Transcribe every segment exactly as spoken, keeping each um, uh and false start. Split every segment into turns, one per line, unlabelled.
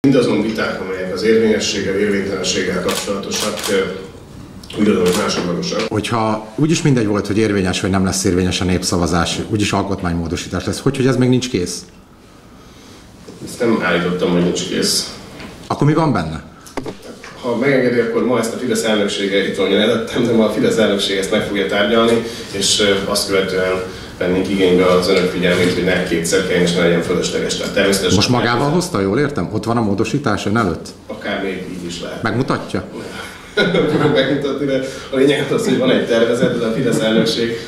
Mindazon viták, amelyek az érvényességgel, érvénytelenséggel kapcsolatosak, úgy gondolom, hogy másodlagosak.
Hogyha úgyis mindegy volt, hogy érvényes vagy nem lesz érvényes a népszavazás, úgyis alkotmánymódosítás lesz, hogy, hogy ez még nincs kész?
Ezt nem állítottam, hogy nincs kész.
Akkor mi van benne?
Ha megengedi, akkor ma ezt a Fidesz elnöksége itt van előttem, de ma a Fidesz elnökség ezt meg fogja tárgyalni, és azt követően vennénk igénybe az önök figyelmét, hogy ne kétszer kelljen és ne legyen fölösleges. Tehát
most magával hozta, jól értem? Ott van a módosítás ön előtt?
Akár még így is lehet.
Megmutatja?
Fogok megmutatni, de a lényeg az, hogy van egy tervezet, de a Fidesz elnökség,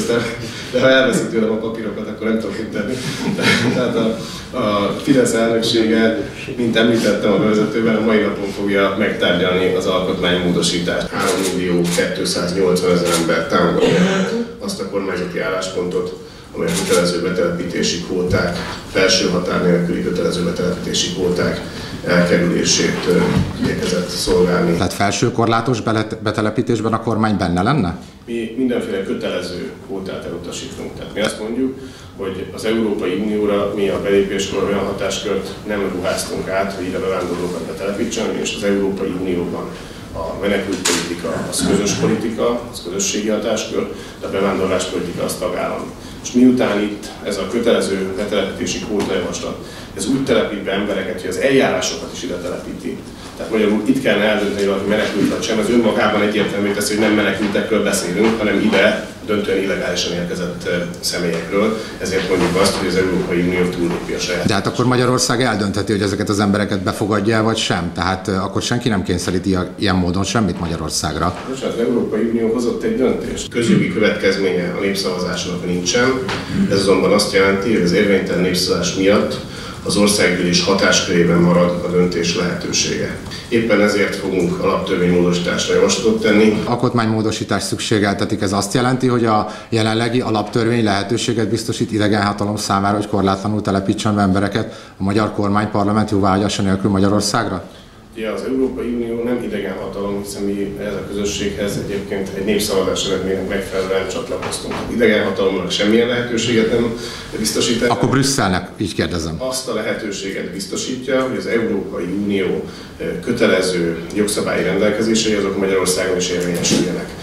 de ha elveszik tőlem a papírokat, akkor nem tudok mit tenni. Tehát a, a Fidesz elnöksége, mint említettem a bevezetőben, a mai napon fogja megtárgyalni az alkotmánymódosítást. három millió kétszáznyolcvan ezer ember támogatja azt a kormányzati álláspontot, amely a kötelező betelepítési kvóták, felső határ nélküli kötelező betelepítési kvóták elkerülését igyekezett szolgálni.
Tehát felső korlátos betelepítésben a kormány benne lenne?
Mi mindenféle kötelező kvótát elutasítunk. Tehát mi azt mondjuk, hogy az Európai Unióra mi a belépéskor olyan hatáskört nem ruháztunk át, hogy ide bevándorlókat betelepítsen, és az Európai Unióban a menekültpolitika az közös politika, az közösségi hatáskör, de a bevándorláspolitika az tagállam. És miután itt ez a kötelező betelepítési kvótajavaslat, ez úgy telepít be embereket, hogy az eljárásokat is ide telepíti. Tehát magyarul itt kellene eldönteni, hogy valaki menekült vagy sem, ez önmagában egyértelmű teszi, hogy nem menekültekről beszélünk, hanem ide döntően illegálisan érkezett személyekről. Ezért mondjuk azt, hogy az Európai Unió túllépi a saját.
De hát akkor Magyarország eldöntheti, hogy ezeket az embereket befogadja vagy sem. Tehát akkor senki nem kényszeríti ilyen módon semmit Magyarországra.
Most az Európai Unió hozott egy döntést. Közjogi következménye a népszavazásnak nincsen. Ez azonban azt jelenti, hogy az érvénytelen népszavazás miatt az országgyűlés hatáskörében marad a döntés lehetősége. Éppen ezért fogunk alaptörvénymódosításra javaslatot tenni.
Alkotmánymódosítás szükségeltetik, ez azt jelenti, hogy a jelenlegi alaptörvény lehetőséget biztosít idegen hatalom számára, hogy korlátlanul telepítsen be embereket a magyar kormány parlament jóváhagyása nélkül Magyarországra?
Ugye az Európai Unió nem idegen hatalom, hiszen mi ez a közösséghez egyébként egy népszavazás eredménynek megfelelően csatlakoztunk. Idegen hatalomnak semmilyen lehetőséget nem biztosít.
Akkor Brüsszelnek, így kérdezem.
Azt a lehetőséget biztosítja, hogy az Európai Unió kötelező jogszabályi rendelkezései azok Magyarországon is érvényesüljenek.